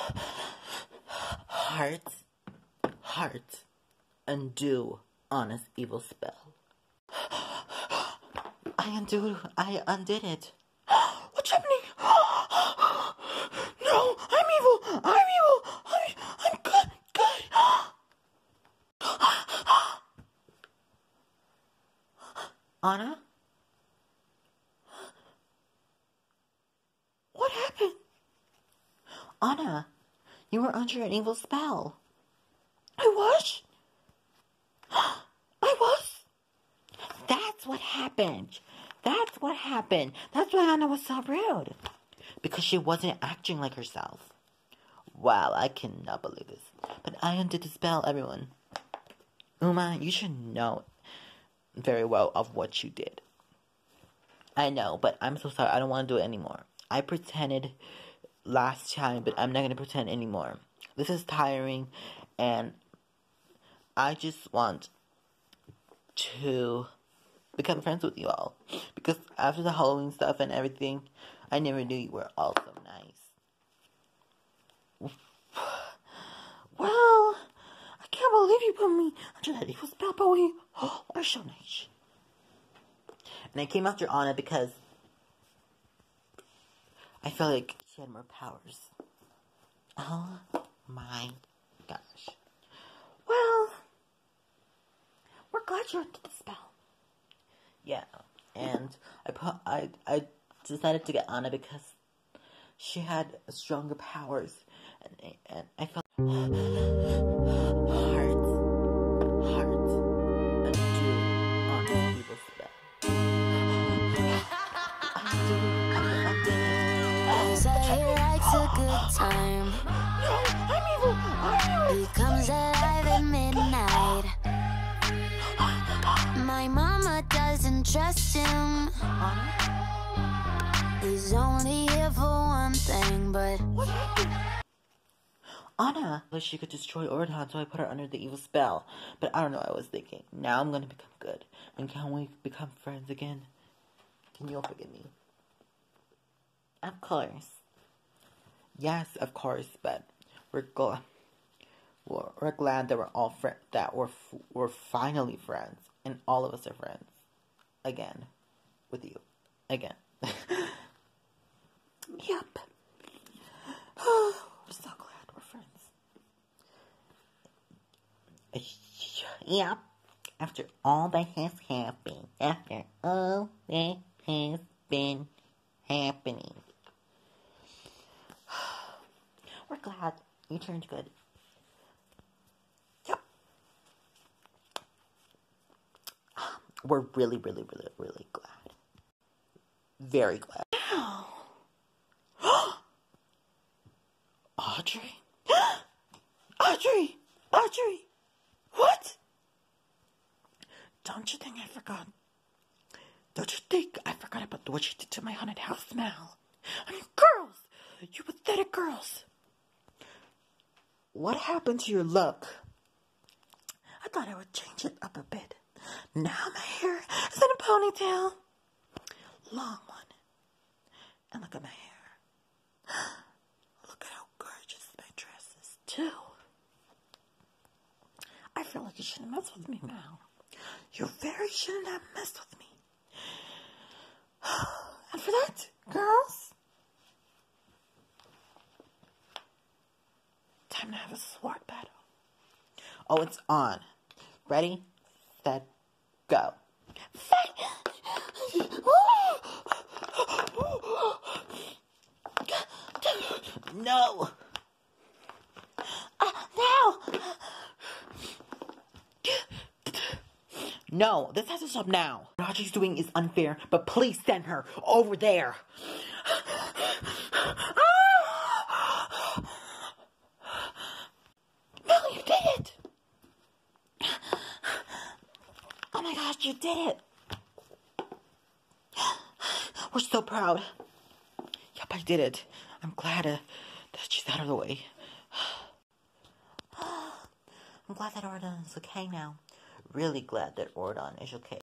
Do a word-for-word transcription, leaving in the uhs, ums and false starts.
Heart, heart, undo Anna's evil spell. I undo, I undid it. What's happening? No, I'm evil, I'm evil, I'm, I'm good, good. Anna? What happened? Anna, you were under an evil spell. I was? I was? That's what happened. That's what happened. That's why Anna was so rude. Because she wasn't acting like herself. Wow, I cannot believe this. But I undid the spell, everyone. Uma, you should know very well of what you did. I know, but I'm so sorry. I don't want to do it anymore. I pretended last time, but I'm not going to pretend anymore. This is tiring, and I just want to become friends with you all. Because after the Halloween stuff and everything, I never knew you were all so nice. Well, I can't believe you put me under that evil spell, but we are so nice. And I came after Anna because I felt like she had more powers. Oh my gosh. Well, we're glad you're under the spell. Yeah, and I put I I decided to get Anna because she had stronger powers, and and I felt heart, heart, undo Anna's evil spell. Undo, undo, Cause he likes a good time. No, I'm evil. I'm evil. He comes alive at midnight. My mama doesn't trust him. He's only here for one thing, but what happened? Anna, like she could destroy Ordon, so I put her under the evil spell. But I don't know what I was thinking. Now I'm gonna become good. And can we become friends again? Can you all forgive me? Of course. Yes, of course, but we're glad. We're, we're glad that we're all friends. That we're we're finally friends, and all of us are friends again with you again. Yep. We're so glad we're friends. Yep. After all that has happened, after all that has been happening, we're glad you turned good. Yep. We're really, really, really, really glad. Very glad. Wow. Audrey? Audrey! Audrey! What? Don't you think I forgot? Don't you think I forgot about what you did to my haunted house smell? I mean, girls! You pathetic girls! What happened to your look? I thought I would change it up a bit. Now my hair is in a ponytail. Long one. And look at my hair. Look at how gorgeous my dress is, too. I feel like you shouldn't mess with me now. You very shouldn't have messed with me. And for that, girls, time to have a sword battle. Oh, it's on. Ready, set, go. Fight! No! Uh, no! No, this has to stop now. What Audrey's doing is unfair, but please send her over there. No, you did it! Oh my gosh, you did it! We're so proud. Yep, I did it. I'm glad uh, that she's out of the way. I'm glad that Ordon is okay now. Really glad that Ordon is okay.